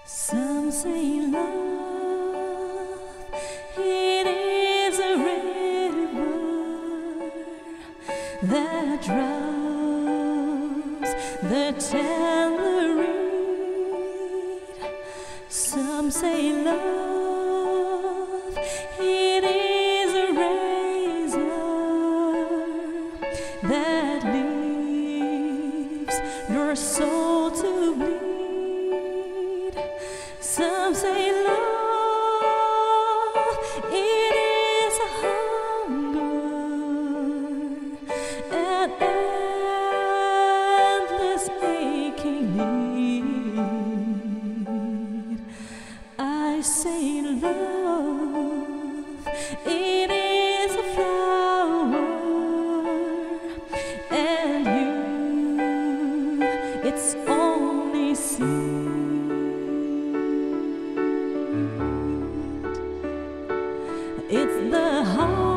Some say love, it is a river that drowns the tender reed. Some say love, it is a razor that leaves your soul to bleed. Some say love, it is a hunger and endless aching need. I say love, it is a flower, and you, it's only seed. It's the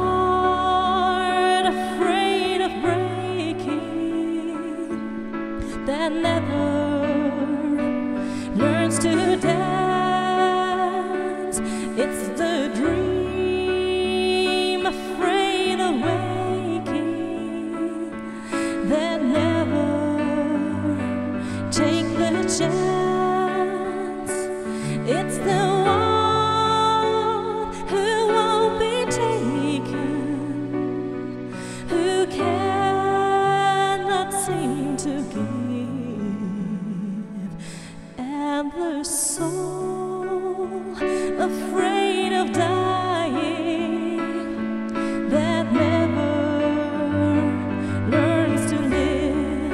heart afraid of breaking that never learns to dance. It's the dream afraid of waking that never take the chance. It's the one who won't be taken, who cannot seem to give, and the soul afraid of dying that never learns to live.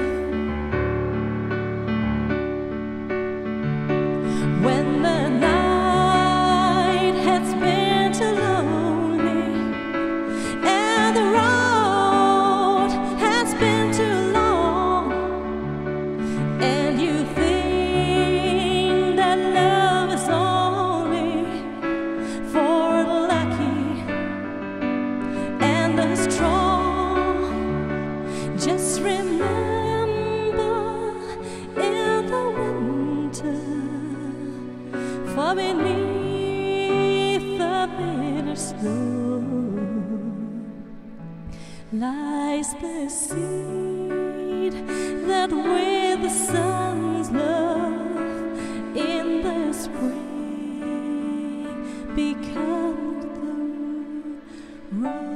When the night has been too lonely and the road has been too long, and you think that love is only for the lucky and the strong, just remember in the winter, for beneath the bitter snow lies the seed that with the sun's love in the spring becomes the rose.